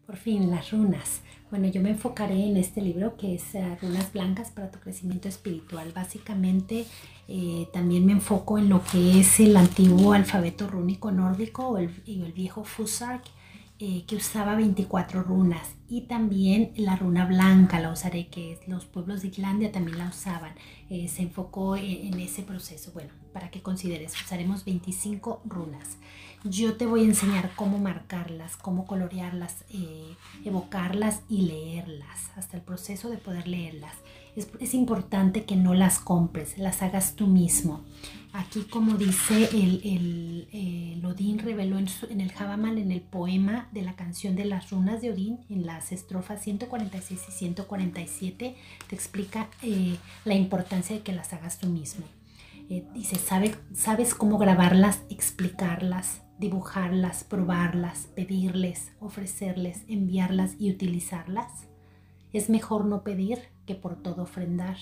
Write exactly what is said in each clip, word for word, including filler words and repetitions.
Por fin, las runas. Bueno, yo me enfocaré en este libro que es uh, Runas Blancas para tu crecimiento espiritual. Básicamente eh, también me enfoco en lo que es el antiguo alfabeto rúnico nórdico o el, el viejo Fusark, eh, que usaba veinticuatro runas, y también la runa blanca la usaré, que los pueblos de Islandia también la usaban. Eh, se enfocó en, en ese proceso. Bueno, para que consideres, usaremos veinticinco runas. Yo te voy a enseñar cómo marcarlas, cómo colorearlas, eh, evocarlas y leerlas, hasta el proceso de poder leerlas. Es, es importante que no las compres, las hagas tú mismo. Aquí, como dice el, el, el Odín reveló en, su, en el Javamal, en el poema de la canción de las runas de Odín, en las estrofas ciento cuarenta y seis y ciento cuarenta y siete, te explica eh, la importancia de que las hagas tú mismo. Eh, dice, ¿sabe, ¿sabes cómo grabarlas, explicarlas, dibujarlas, probarlas, pedirles, ofrecerles, enviarlas y utilizarlas? Es mejor no pedir que por todo ofrendar.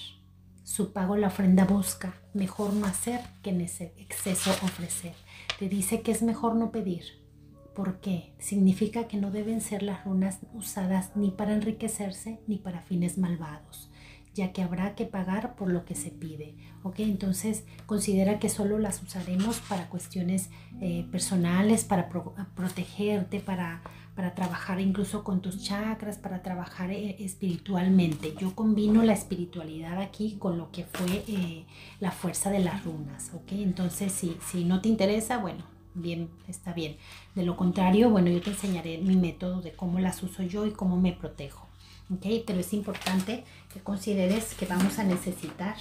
Su pago la ofrenda busca, mejor no hacer que en ese exceso ofrecer. Te dice que es mejor no pedir. ¿Por qué? Significa que no deben ser las runas usadas ni para enriquecerse ni para fines malvados, ya que habrá que pagar por lo que se pide. ¿Ok? Entonces considera que solo las usaremos para cuestiones eh, personales, para pro protegerte, para, para trabajar incluso con tus chakras, para trabajar eh, espiritualmente. Yo combino la espiritualidad aquí con lo que fue eh, la fuerza de las runas. ¿Ok? Entonces si, si no te interesa, bueno, bien, está bien. De lo contrario, bueno, yo te enseñaré mi método de cómo las uso yo y cómo me protejo. Okay, pero es importante que consideres que vamos a necesitar.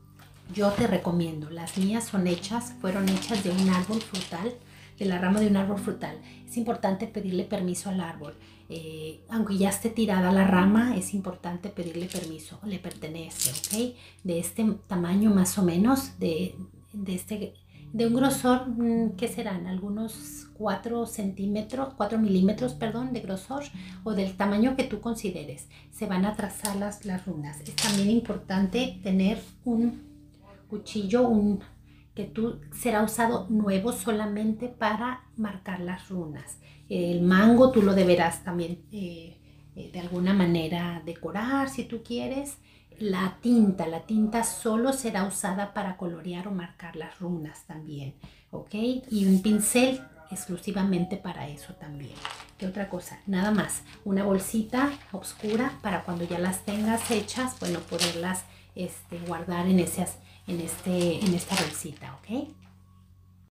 Yo te recomiendo, las mías son hechas, fueron hechas de un árbol frutal, de la rama de un árbol frutal. Es importante pedirle permiso al árbol. Eh, aunque ya esté tirada la rama, es importante pedirle permiso, le pertenece, ¿ok? De este tamaño más o menos, de, de este... de un grosor, ¿qué serán? Algunos cuatro centímetros, cuatro milímetros, perdón, de grosor, o del tamaño que tú consideres. Se van a trazar las, las runas. Es también importante tener un cuchillo, un que tú será usado nuevo solamente para marcar las runas. El mango tú lo deberás también eh, eh, de alguna manera decorar si tú quieres. La tinta, la tinta solo será usada para colorear o marcar las runas también, ¿ok? Y un pincel exclusivamente para eso también. ¿Qué otra cosa? Nada más, una bolsita oscura para cuando ya las tengas hechas, bueno, poderlas este, guardar en, esas, en, este, en esta bolsita, ¿ok?